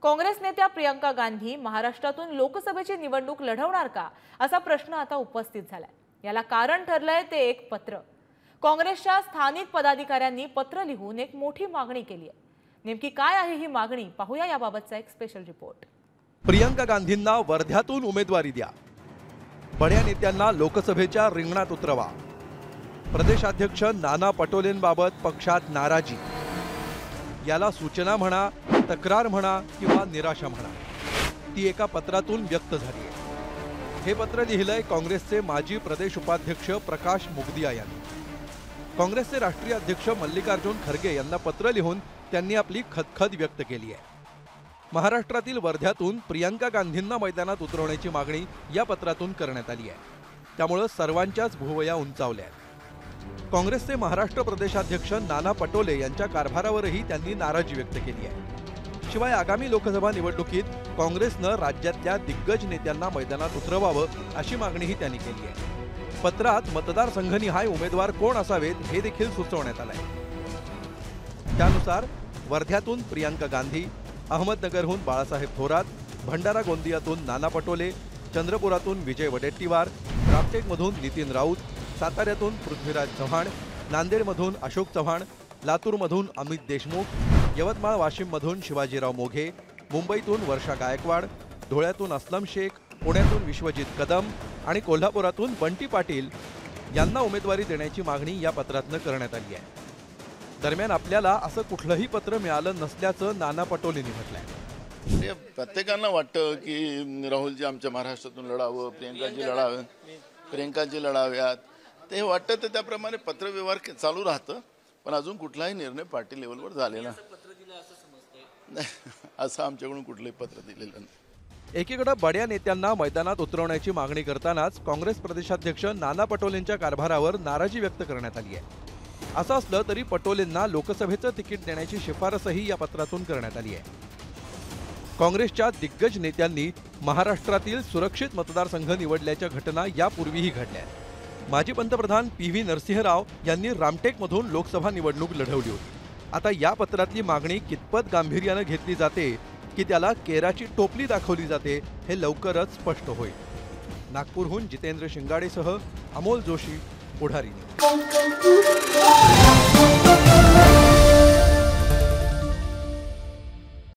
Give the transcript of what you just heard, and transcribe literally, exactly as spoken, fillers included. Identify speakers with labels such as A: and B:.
A: काँग्रेस नेत्या प्रियंका गांधी महाराष्ट्रातून लोकसभेची निवडणूक लढवणार का असा प्रश्न आता उपस्थित झालाय। याला कारण ठरलंय ते एक पत्र। काँग्रेसच्या स्थानिक पदाधिकाऱ्यांनी पत्र लिहून एक मोठी मागणी केली आहे। नेमकी काय आहे ही मागणी पाहूया याबाबतचा एक स्पेशल रिपोर्ट।
B: प्रियंका गांधींना वर्ध्यातून उमेदवारी द्या, बड्या नेत्यांना लोकसभेच्या रिंगणात उतरवा, प्रदेशाध्यक्ष नाना पटोलेंबाबत पक्षात नाराजी, याला सूचना म्हणा, तक्रार म्हणा किंवा निराशा म्हणा, ती एका पत्रातून व्यक्त झाली आहे। हे पत्र लिहिलंय काँग्रेसचे माजी प्रदेश उपाध्यक्ष प्रकाश मुगदिया यांनी। काँग्रेसचे राष्ट्रीय अध्यक्ष मल्लिकार्जुन खरगे यांना पत्र लिहून त्यांनी आपली खदखद व्यक्त केली आहे। महाराष्ट्रातील वर्ध्यातून प्रियंका गांधींना मैदानात उतरवण्याची मागणी या पत्रातून करण्यात आली आहे। त्यामुळे सर्वांच्याच भुवया उंचावल्या आहेत। काँग्रेसचे महाराष्ट्र प्रदेशाध्यक्ष नाना पटोले यांच्या कारभारावरही त्यांनी नाराजी व्यक्त केली आहे। शिवाय आगामी लोकसभा निवडणुकीत काँग्रेसनं राज्यातल्या दिग्गज नेत्यांना मैदानात उतरवावं अशी मागणीही त्यांनी केली आहे। पत्रात मतदारसंघनिहाय उमेदवार कोण असावेत हे देखील सुचवण्यात आलंय। त्यानुसार वर्ध्यातून प्रियंका गांधी, अहमदनगरहून बाळासाहेब थोरात, भंडारा गोंदियातून नाना पटोले, चंद्रपुरातून विजय वडेट्टीवार, रामटेकमधून नितीन राऊत, साताऱ्यातून पृथ्वीराज चव्हाण, नांदेडमधून अशोक चव्हाण, लातूरमधून अमित देशमुख, यवतमाळ वाशिममधून शिवाजीराव मोघे, मुंबईतून वर्षा गायकवाड, धुळ्यातून असलम शेख, पुण्यातून विश्वजित कदम आणि कोल्हापुरातून बंटी पाटील यांना उमेदवारी देण्याची मागणी या पत्रातनं करण्यात आली आहे। दरम्यान आपल्याला असं कुठलंही पत्र मिळालं नसल्याचं नाना पटोलेंनी म्हटलंय।
C: प्रत्येकांना वाटतं की राहुलजी आमच्या महाराष्ट्रातून लढावं, प्रियंकाजी लढावं, प्रियंकाजी लढाव्यात, ते वाटतं तर त्याप्रमाणे पत्रव्यवहार चालू राहतं, पण अजून कुठलाही निर्णय पार्टी लेवलवर झालेला नाही, असं आमच्याकडून कुठलंही पत्र दिलेलं नाही।
B: एकीकडे बड्या नेत्यांना मैदानात उतरवण्याची मागणी करतानाच काँग्रेस प्रदेशाध्यक्ष नाना पटोलेंच्या कारभारावर नाराजी व्यक्त करण्यात आली आहे। असं असलं तरी पटोलेंना लोकसभेचं तिकीट देण्याची शिफारसही या पत्रातून करण्यात आली आहे। काँग्रेसच्या दिग्गज नेत्यांनी महाराष्ट्रातील सुरक्षित मतदारसंघ निवडल्याच्या घटना यापूर्वीही घडल्या आहेत। माजी पंतप्रधान पी व्ही नरसिंहराव यांनी रामटेकमधून लोकसभा निवडणूक लढवली होती। आता या पत्रातली मागणी कितपत गांभीर्यानं घेतली जाते की त्याला केराची टोपली दाखवली जाते हे लवकरच स्पष्ट होईल। नागपूरहून जितेंद्र शिंगाडेसह अमोल जोशी, पुढारी।